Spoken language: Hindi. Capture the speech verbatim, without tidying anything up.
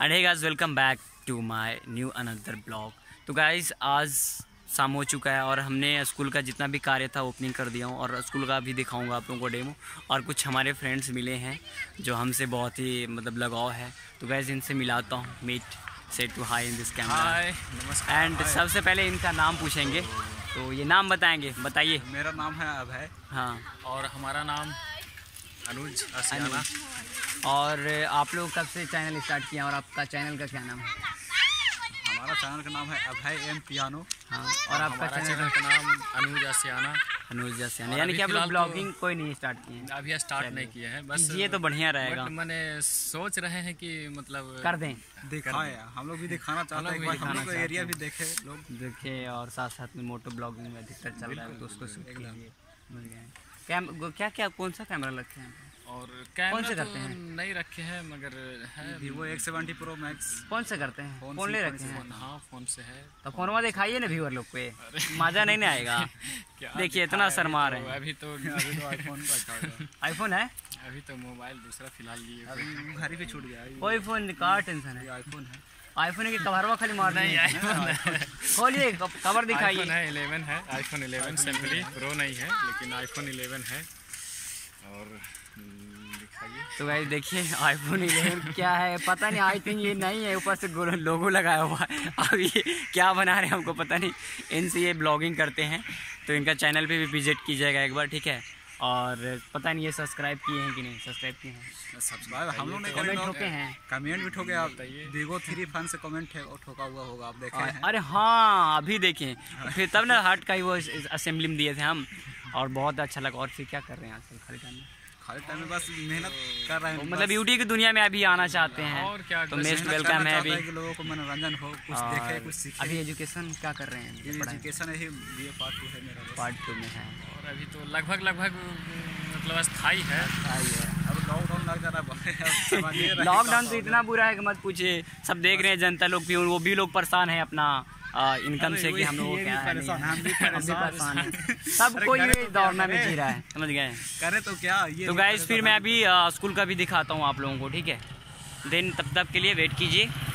And hey guys, welcome back to my new another blog. तो गाइस, आज शाम हो चुका है और हमने स्कूल का जितना भी कार्य था ओपनिंग कर दिया हूँ और स्कूल का भी दिखाऊंगा आप लोगों को डेमो। और कुछ हमारे फ्रेंड्स मिले हैं जो हमसे बहुत ही मतलब लगाव है, तो गाइस इनसे मिलाता हूँ। मीट से to hi in this camera. And सबसे पहले इनका नाम पूछेंगे, तो ये नाम बताएंगे। बताइए। मेरा नाम है अभय। हाँ। और हमारा नाम अनुज आसियाना। और आप लोग कब से चैनल स्टार्ट किया और आपका चैनल का क्या नाम है? हमारा चैनल का नाम है अभय एम पियानो। हाँ। और आपका चैनल का नाम अनुज आसियाना। अनुज आसियाना, यानी कि आप लोग ब्लॉगिंग कोई नहीं स्टार्ट किए हैं? अभी स्टार्ट नहीं किए हैं, बस ये तो बढ़िया रहेगा। मैंने सोच रहे हैं कि मतलब कर दें, दिखाएं। हम लोग भी दिखाना चाहते हैं, हम लोग एरिया भी देखे लोग देखे और साथ साथ में मोटो ब्लॉगिंग में अधिकतर चल रहा है, तो उसको शूट कीजिए। कैम क्या क्या कौन सा कैमरा रखे हैं? और कैमरा कौन से करते हैं? नहीं रखे हैं, मगर है Vivo X seventy Pro Max. कौन से करते हैं? फोन ले रखे हैं? हाँ, फोन से है। तो फोनवा दिखाइए ना व्यूअर लोग पे, मजा नहीं ना आएगा। देखिए इतना शर्मा रहे हैं। अभी तो अभी तो आईफोन का आईफोन है, अभी तो मोबाइल दूसरा फिलहाल लिए, अभी घर भी छूट गया। कोई फोन का टेंशन है? आईफोन है। आईफोन की कवरवा खाली मार नहीं है। खोलिए कवर दिखाइए। है इलेवन है, आईफोन इलेवन सिंपली प्रो नहीं है, लेकिन आईफोन इलेवन है। और दिखाइए। तो गाइस देखिए आईफोन इलेवन क्या है पता नहीं, आई थिंक ये नहीं है, ऊपर से लोगो लगाया हुआ है। अब ये क्या बना रहे हैं हमको पता नहीं। इनसे ये ब्लॉगिंग करते हैं, तो इनका चैनल पे भी विजिट कीजिएगा एक बार, ठीक है? और पता नहीं ये सब्सक्राइब किए हैं कि नहीं? सब्सक्राइब किए हैं? सब्सक्राइब हम लोग ने कमेंट ठोके हैं, कमेंट भी ठोके। आप वीवो थ्री फैन से कमेंट है और ठोका हुआ होगा, आप देखे हैं? अरे हाँ, अभी देखें फिर तब ना हट का ही वो असेंबली में दिए थे हम, और बहुत अच्छा लगा। और फिर क्या कर रहे हैं आजकल खाली टाइम में? खाली टाइम में बस मेहनत कर रहे हैं, मतलब ब्यूटी की दुनिया में अभी आना चाहते हैं, और क्या, तो मोस्ट वेलकम है। अभी लोगों को मनोरंजन हो, कुछ देखे, कुछ सीखे। अभी एजुकेशन क्या कर रहे हैं? एजुकेशन है, बीए पार्ट टू है मेरा, पार्ट टू में है। और अभी तो लगभग लगभग मतलब स्थायी है। अब लॉकडाउन लग जा रहा है। लॉकडाउन तो इतना बुरा है कि मत पूछिए। सब देख रहे हैं, जनता लोग भी, वो भी लोग परेशान है अपना इनकम से कि हम लोग क्या है, हम भी परेशान है। सब कोई ये दौर में जी रहा है, समझ गए? करे तो क्या ये। तो गाइस फिर मैं अभी स्कूल का भी दिखाता हूँ आप लोगों को, ठीक है? देन तब तक के लिए वेट कीजिए।